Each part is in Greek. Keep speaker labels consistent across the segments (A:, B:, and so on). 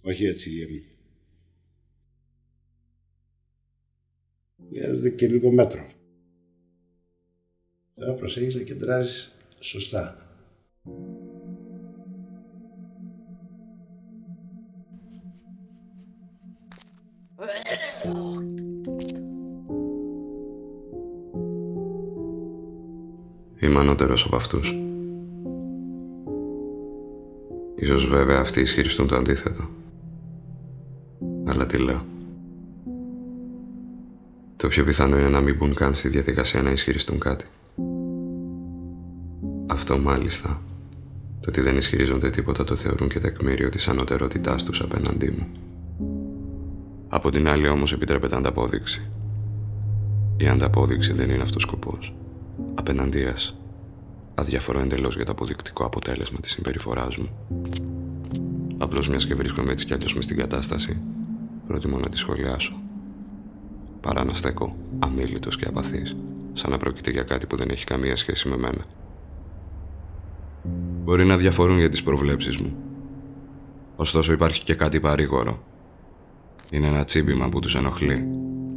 A: Όχι έτσι, γε μου. Χρειάζεται και λίγο μέτρο. Θέλω να προσέχεις να κεντράρεις σωστά.
B: Είμαι ανώτερος από αυτούς. Ίσως βέβαια αυτοί ισχυριστούν το αντίθετο. Αλλά τι λέω. Το πιο πιθανό είναι να μην μπουν καν στη διαδικασία να ισχυριστούν κάτι. Αυτό μάλιστα, το ότι δεν ισχυρίζονται τίποτα, το θεωρούν και τεκμήριο της ανωτερότητάς τους απέναντί μου. Από την άλλη όμως επιτρέπεται ανταπόδειξη. Η ανταπόδειξη δεν είναι αυτός ο σκοπός. Απέναντίας, αδιαφορώ εντελώς για το αποδεικτικό αποτέλεσμα της συμπεριφοράς μου. Απλώς μιας και βρίσκομαι έτσι κι αλλιώς μες στην κατάσταση, προτιμώ να τη σχολιάσω. Παρά να στέκω αμίλητος και απαθής, σαν να πρόκειται για κάτι που δεν έχει καμία σχέση με μένα. Μπορεί να διαφορούν για τις προβλέψεις μου. Ωστόσο υπάρχει και κάτι παρήγορο. Είναι ένα τσίμπημα που τους ενοχλεί.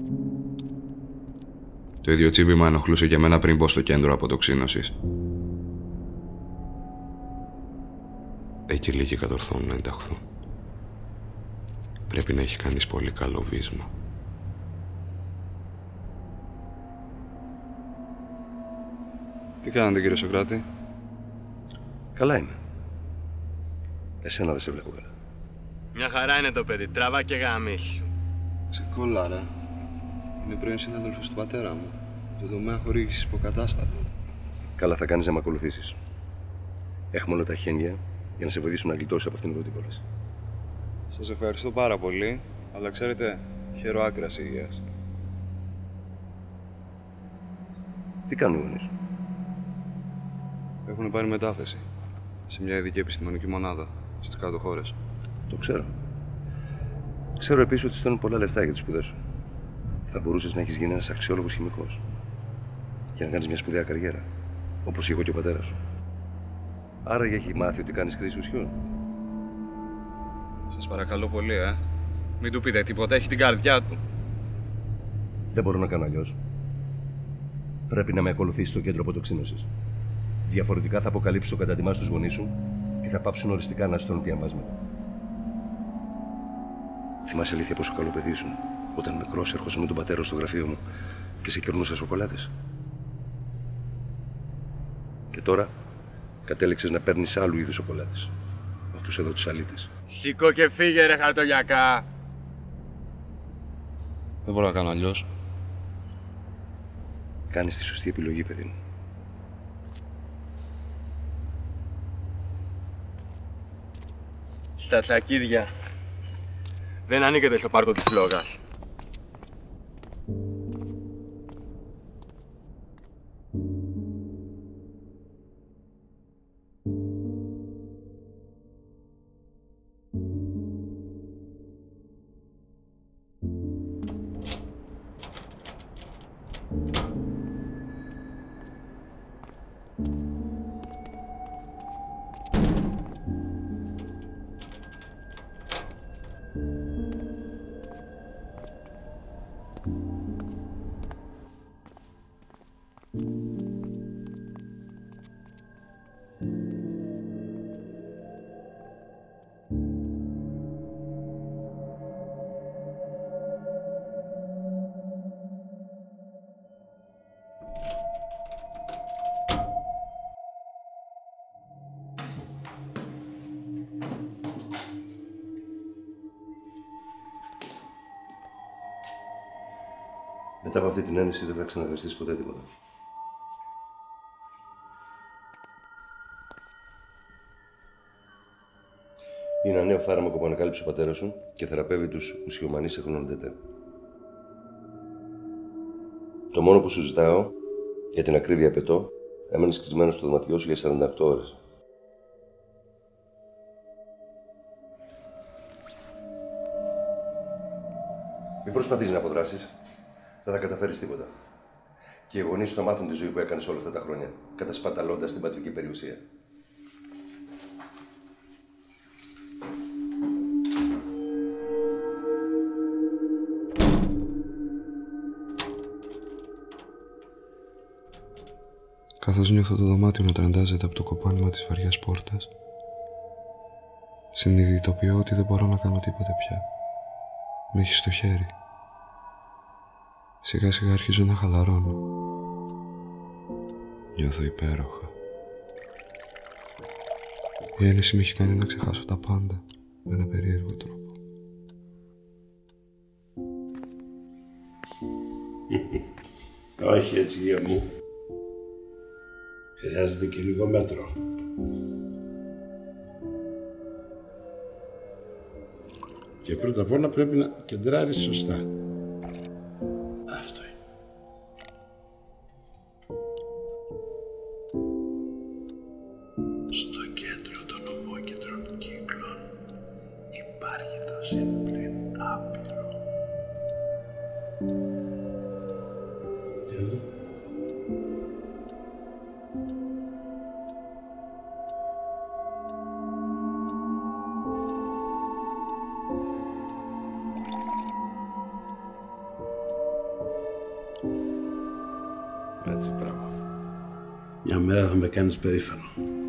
B: Το ίδιο τσίμπημα ενοχλούσε και εμένα πριν μπω στο κέντρο αποτοξίνωσης. Εκεί λίγοι κατορθώνουν να ενταχθούν. Πρέπει να έχει κανείς πολύ καλό βίσμα. Τι κάνετε, κύριε Σοκράτη?
C: Καλά είμαι. Εσένα δεν σε βλέπω καλά.
D: Μια χαρά είναι το παιδί, τραβά και γαμίχ.
B: Ξεκόλα, ρε. Είναι πρώην συνάδελφος του πατέρα μου. Το τομέα χορήγησης υποκατάστατο.
C: Καλά θα κάνεις να με ακολουθήσεις. Έχουμε όλα τα χέρια για να σε βοηθήσουμε να γλιτώσεις από αυτήν εδώ την κόλαση.
B: Σας ευχαριστώ πάρα πολύ, αλλά ξέρετε, χαίρω άκρας υγείας.
C: Τι κάνουν οι γονείς σου?
B: Έχουν πάρει μετάθεση σε μια ειδική επιστημονική μονάδα στις κάτω χώρες.
C: Το ξέρω. Ξέρω επίσης ότι στέλνουν πολλά λεφτά για τις σπουδές σου. Θα μπορούσες να έχεις γίνει ένας αξιόλογος χημικός και να κάνεις μια σπουδαία καριέρα, όπως εγώ και ο πατέρας σου. Άρα έχει μάθει ότι κάνεις χρήση ουσιών.
B: Σας παρακαλώ πολύ, Μην του πείτε τίποτα, έχει την καρδιά του.
C: Δεν μπορώ να κάνω αλλιώς. Πρέπει να με ακολουθήσεις στο κέντρο αποτοξίνωσης. Διαφορετικά θα αποκαλύψεις το κατατιμά στους γονείς σου και θα πάψουν οριστικά να στέλνουν διαβάσματα. Θυμάσαι αλήθεια πόσο καλό παιδί ήσουν όταν μικρός έρχοσαι με τον πατέρα στο γραφείο μου και σε κερνούσα σοκολάτες? Και τώρα κατέληξες να παίρνεις άλλου είδους σοκολάτες. Αυτούς εδώ τους αλήτες.
D: Σηκώ και φύγε, ρε χαρτογιακά.
B: Δεν μπορώ να κάνω αλλιώς.
C: Κάνεις τη σωστή επιλογή, παιδί μου.
D: Στα τσακίδια. Δεν ανήκετε στο πάρκο της φλόγας.
C: Μετά από αυτή την ένεση δεν θα ξαναγραφτείς ποτέ τίποτα. Είναι ένα νέο φάρμακο που ανακάλυψε ο πατέρας σου και θεραπεύει τους ουσιομανείς εχνοντετέ. Το μόνο που σου ζητάω, για την ακρίβεια απαιτώ, έμενες κλεισμένος στο δωματιό σου για 48 ώρες. Μην προσπαθείς να αποδράσεις. Δεν θα καταφέρεις τίποτα. Και οι γονείς σου θα μάθουν τη ζωή που έκανες όλα αυτά τα χρόνια, κατασπαταλώντας την πατρική περιουσία.
B: Καθώς νιώθω το δωμάτιο να τραντάζεται από το κοπάνημα της βαριάς πόρτας, συνειδητοποιώ ότι δεν μπορώ να κάνω τίποτε πια. Με έχει στο χέρι. Σιγά σιγά αρχίζω να χαλαρώνω. Νιώθω υπέροχα. Η έλυση με έχει κάνει να ξεχάσω τα πάντα με ένα περίεργο τρόπο.
A: Όχι έτσι, γεια μου. Χρειάζεται και λίγο μέτρο. Και πρώτα απ' όλα πρέπει να κεντράρεις σωστά. Αυτό είναι. Στο κέντρο των ομόκεντρων κύκλων υπάρχει το συμπλήν άπειρο. Και εδώ. Έτσι, μπράβο. Μια μέρα θα με κάνεις περήφανο.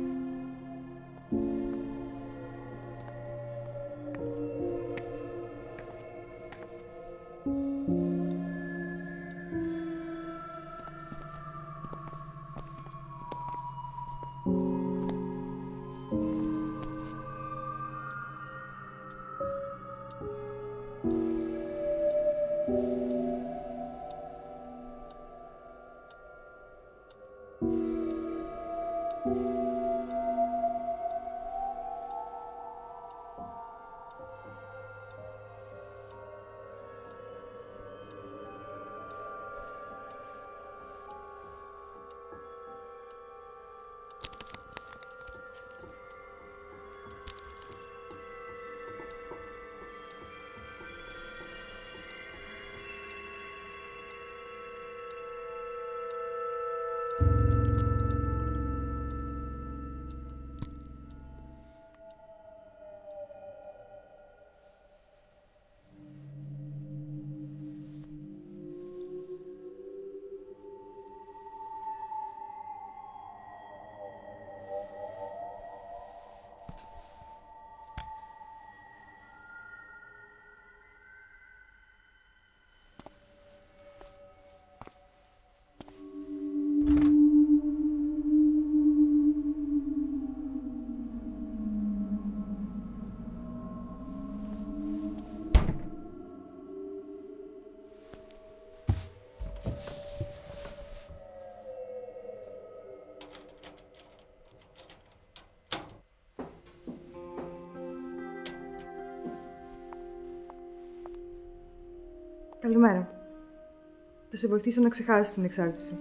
E: Καλημέρα. Θα σε βοηθήσω να ξεχάσεις την εξάρτηση.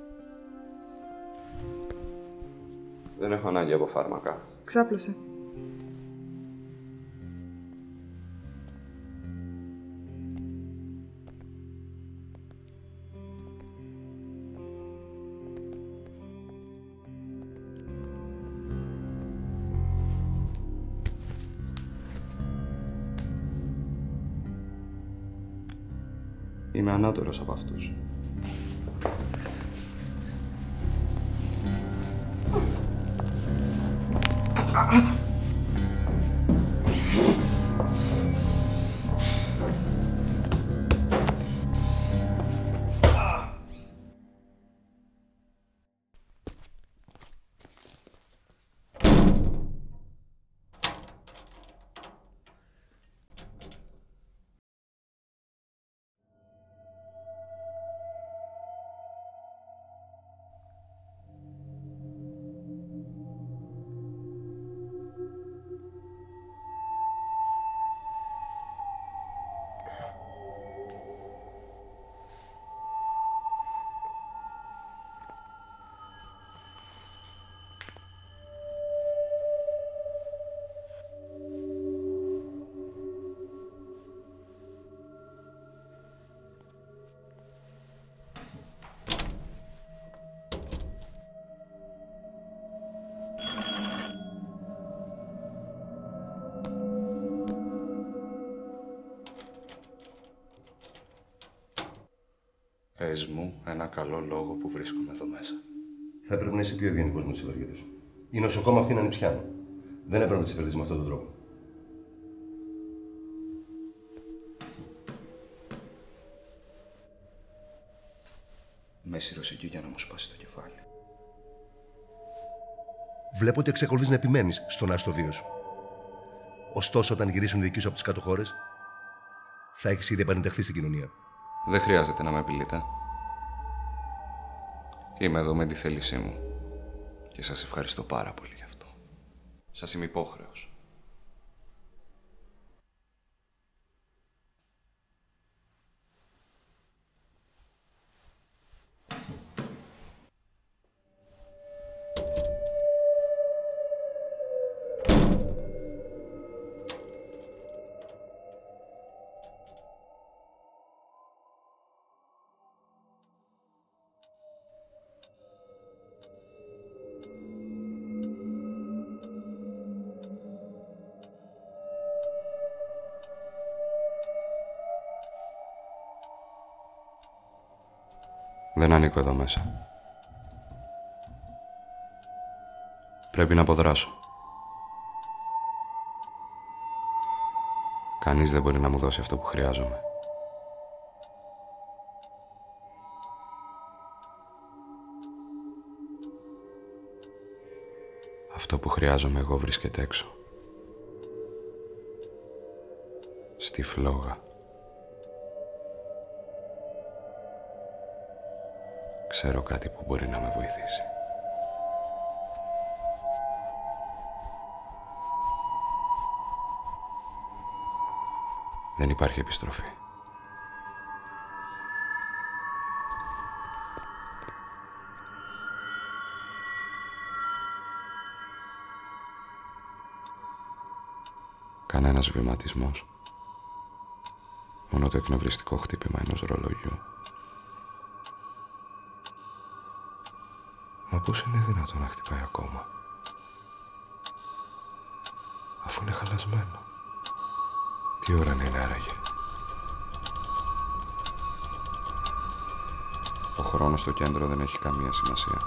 B: Δεν έχω ανάγκη από φάρμακα.
E: Ξάπλωσε.
B: Είμαι ανώτερος από αυτούς. Πες μου ένα καλό λόγο που βρίσκομαι εδώ μέσα.
C: Θα έπρεπε να είσαι πιο ευγενικός με τους ευεργέτες σου. Η νοσοκόμα αυτή είναι ανιψιά μου. Δεν έπρεπε να τις εφερθείς με αυτόν τον τρόπο.
F: Με έσυρωσε εκεί για να μου σπάσει το κεφάλι.
C: Βλέπω ότι εξακολουθείς να επιμένεις στον άστο βίο σου. Ωστόσο, όταν γυρίσουν οι δικοί σου από τις κάτω χώρες, θα έχεις ήδη επανενταχθεί στην κοινωνία.
F: Δεν χρειάζεται να με απειλείτε. Είμαι εδώ με τη θέλησή μου. Και σας ευχαριστώ πάρα πολύ γι' αυτό. Σας είμαι υπόχρεος.
B: Δεν ανήκω εδώ μέσα. Πρέπει να αποδράσω. Κανείς δεν μπορεί να μου δώσει αυτό που χρειάζομαι. Αυτό που χρειάζομαι εγώ βρίσκεται έξω. Στη φλόγα. Ξέρω κάτι που μπορεί να με βοηθήσει. Δεν υπάρχει επιστροφή. Κανένας βηματισμός. Μόνο το εκνευριστικό χτύπημα ενός ρολογιού. Μα πώς είναι δυνατόν να χτυπάει ακόμα, αφού είναι χαλασμένο? Τι ώρα είναι άραγε? Ο χρόνος στο κέντρο δεν έχει καμία σημασία.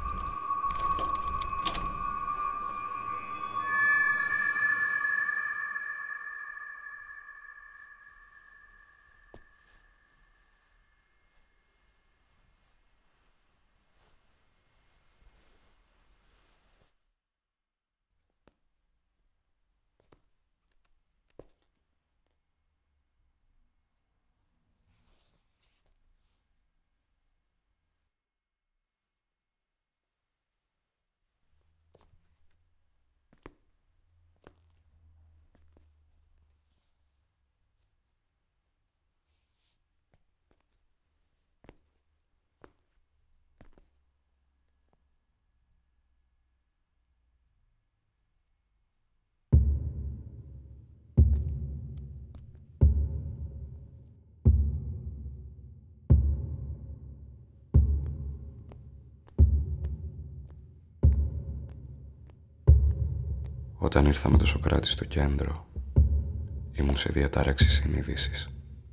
B: Όταν ήρθα με το Σωκράτη στο κέντρο, ήμουν σε διατάραξη συνείδησης.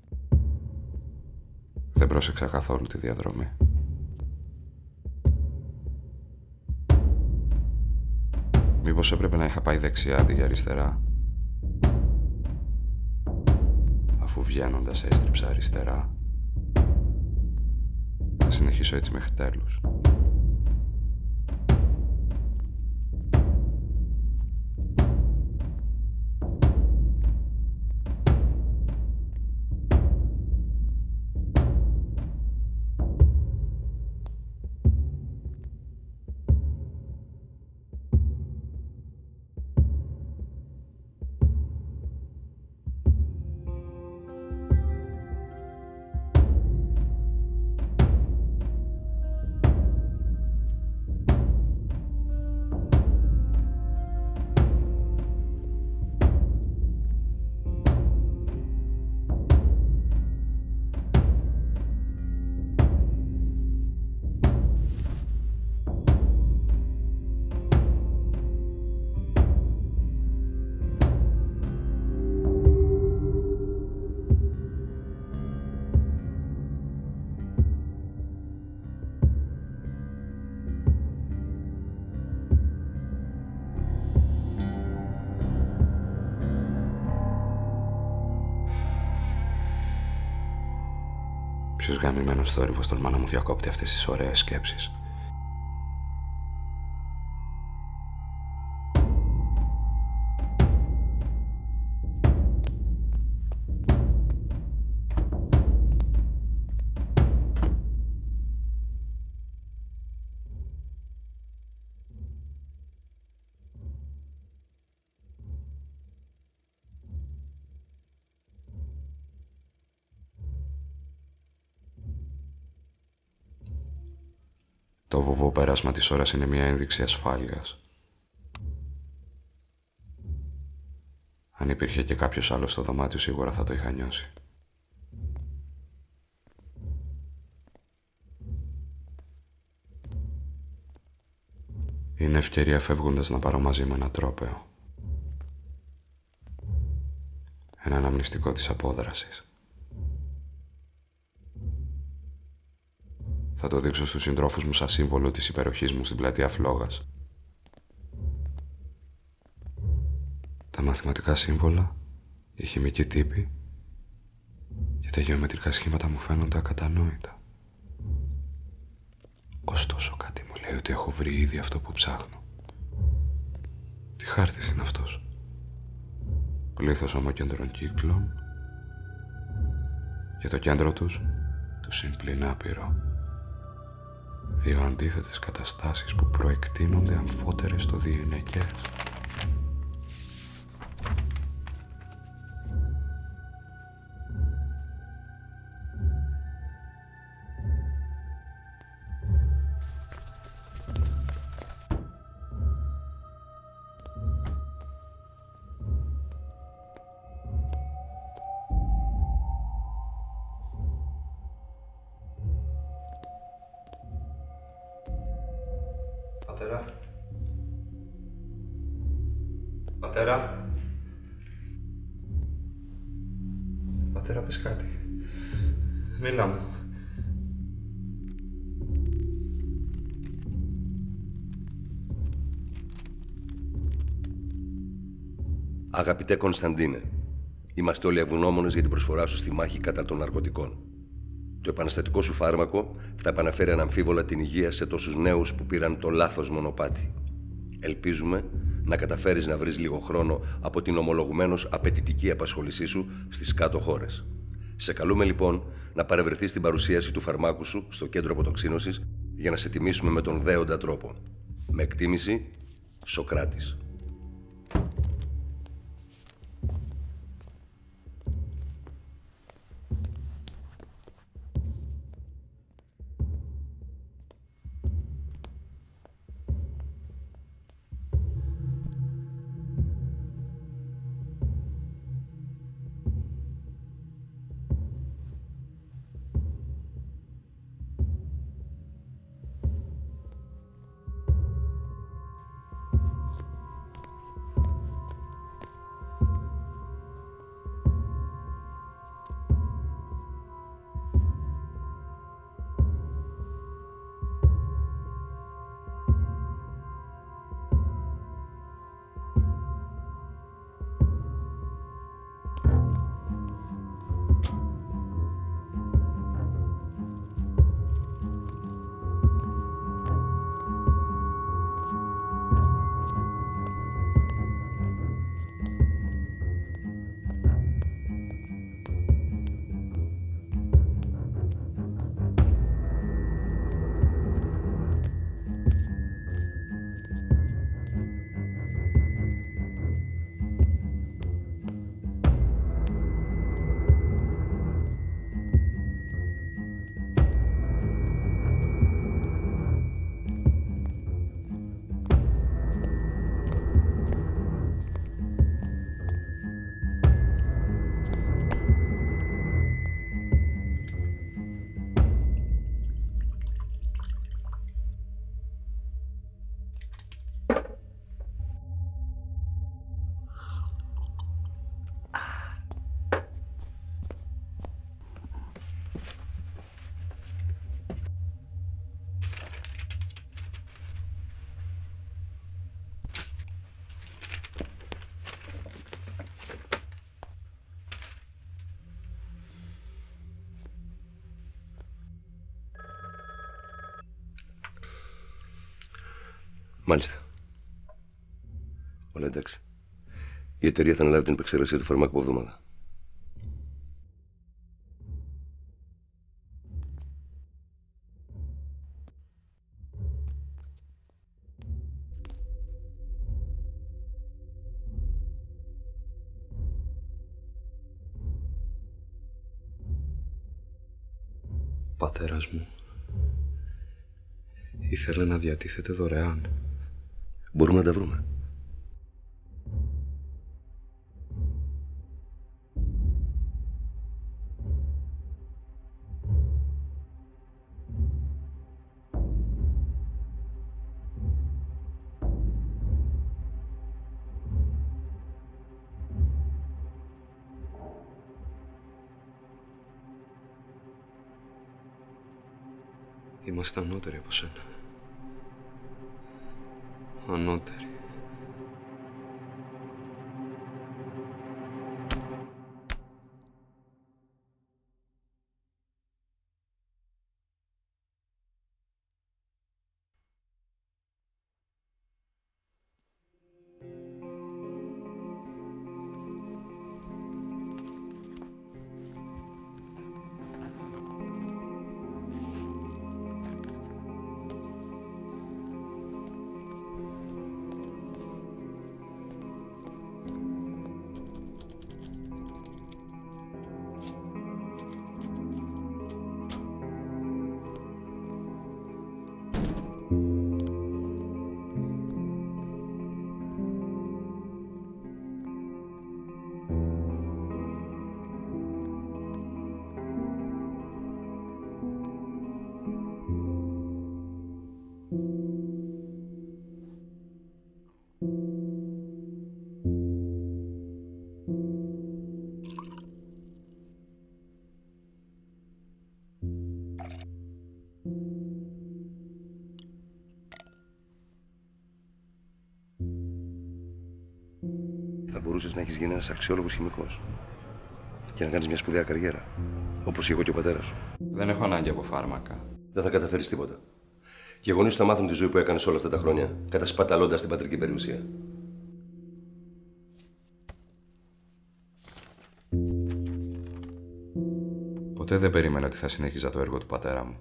B: Δεν πρόσεξα καθόλου τη διαδρομή. Μήπως έπρεπε να είχα πάει δεξιά αντί για αριστερά, αφού βγαίνοντας έστριψα αριστερά? Θα συνεχίσω έτσι μέχρι τέλους. Ποιος γαμημένος θόρυβος τολμά να μου διακόπτει αυτές τις ωραίες σκέψεις. Το βουβό πέρασμα της ώρας είναι μια ένδειξη ασφάλειας. Αν υπήρχε και κάποιος άλλος στο δωμάτιο, σίγουρα θα το είχα νιώσει. Είναι ευκαιρία φεύγοντας να πάρω μαζί με ένα τρόπαιο. Ένα αναμνηστικό της απόδρασης. Θα το δείξω στους συντρόφους μου σαν σύμβολο της υπεροχής μου στην πλατεία Φλόγας. Τα μαθηματικά σύμβολα, η χημική τύπη και τα γεωμετρικά σχήματα μου φαίνονται ακατανόητα. Ωστόσο κάτι μου λέει ότι έχω βρει ήδη αυτό που ψάχνω. Τι χάρτης είναι αυτός? Πλήθος ομοκέντρων κύκλων και το κέντρο τους, το συμπλήν άπειρο. Δύο αντίθετες καταστάσεις που προεκτείνονται αμφότερες στο διενεκές.
C: Πατέρα. Πατέρα. Πατέρα, πες κάτι. Μίλα μου. Αγαπητέ Κωνσταντίνε, είμαστε όλοι ευγνώμονες για την προσφορά σου στη μάχη κατά των ναρκωτικών. Το επαναστατικό σου φάρμακο θα επαναφέρει αναμφίβολα την υγεία σε τόσους νέους που πήραν το λάθος μονοπάτι. Ελπίζουμε να καταφέρεις να βρεις λίγο χρόνο από την ομολογουμένως απαιτητική απασχόλησή σου στις κάτω χώρες. Σε καλούμε λοιπόν να παρευρεθείς στην παρουσίαση του φαρμάκου σου στο κέντρο αποτοξίνωσης για να σε τιμήσουμε με τον δέοντα τρόπο. Με εκτίμηση, Σοκράτης. Μάλιστα. Όλα εντάξει. Η εταιρεία θα αναλάβει την επεξεργασία του φαρμάκου από εβδομάδα.
B: Ο πατέρας μου ήθελε να διατίθεται δωρεάν.
C: Μπορούμε να τα βρούμε.
B: Είμαστε ανώτεροι από σένα. Ανώτεροι.
C: Θα μπορούσες να έχεις γίνει ένας αξιόλογος χημικός και να κάνεις μια σπουδαία καριέρα, όπως εγώ και ο πατέρας σου.
F: Δεν έχω ανάγκη από φάρμακα.
C: Δεν θα καταφέρεις τίποτα. Και οι γονείς σου θα μάθουν τη ζωή που έκανες όλα αυτά τα χρόνια, κατασπαταλώντας την πατρική περιουσία.
F: Ποτέ δεν περίμενα ότι θα συνέχιζα το έργο του πατέρα μου.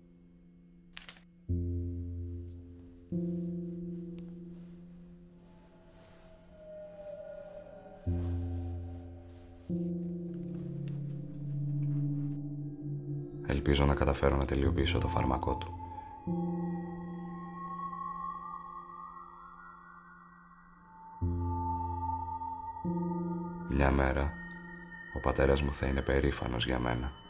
F: Ελπίζω να καταφέρω να τελειοποιήσω το φάρμακό του. Μια μέρα, ο πατέρας μου θα είναι περήφανος για μένα.